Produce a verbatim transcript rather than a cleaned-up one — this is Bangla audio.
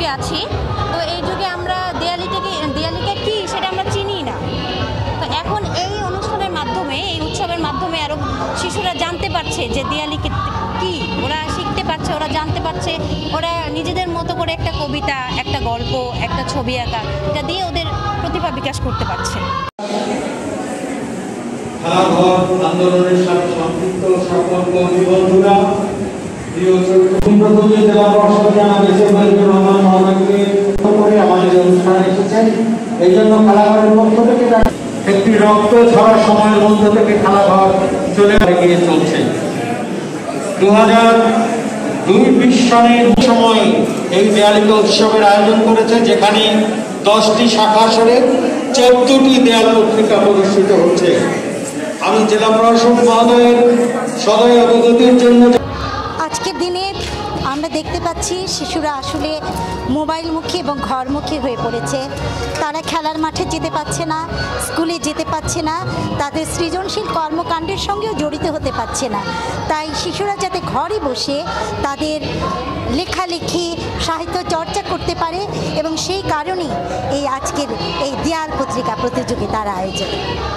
যুগে আছি। তো এই যুগে আমরা দেয়ালিটাকে দেয়ালিটা কি সেটা আমরা চিনি না। তো এখন এই অনুষ্ঠানের মাধ্যমে, এই উৎসবের মাধ্যমে আরও শিশুরা জানতে পারছে যে দেয়ালি কি, ওরা শিখতে পারছে, ওরা জানতে পারছে, ওরা নিজেদের মতো করে একটা কবিতা, একটা গল্প, একটা ছবি আঁকা, এটা দিয়ে ওদের প্রতিভা বিকাশ করতে পারছে। আন্দোলনের সাথে সম্পৃক্ত সকল কর্মী বন্ধুরা, প্রিয় প্রথমে জেলা প্রশাসক জানা বেসরকারি রহমান মহোদয়কে করে আমাদের অনুষ্ঠানে এসেছেন। এই জন্য খেলাঘরের পক্ষ থেকে একটি রক্ত ঝরা সময়ের মধ্যে থেকে খেলাঘর চলে গিয়ে চলছে। দু হাজার দুই বিশ সালের সময় এই দেয়ালিকা উৎসবের আয়োজন করেছে, যেখানে দশটি শাখা সরে চোদ্দটি দেয়াল পত্রিকা প্রদর্শিত হচ্ছে। আমি জেলা প্রশাসক মহোদয়ের সদয় অবগতির জন্য আজকের দিনে আমরা দেখতে পাচ্ছি শিশুরা আসলে মোবাইলমুখী এবং ঘরমুখী হয়ে পড়েছে। তারা খেলার মাঠে যেতে পারছে না, স্কুলে যেতে পারছে না, তাদের সৃজনশীল কর্মকাণ্ডের সঙ্গেও জড়িত হতে পারছে না। তাই শিশুরা যাতে ঘরে বসে তাদের লেখালেখি, সাহিত্য চর্চা করতে পারে, এবং সেই কারণেই এই আজকের এই দেয়াল পত্রিকা প্রতিযোগিতার আয়োজন।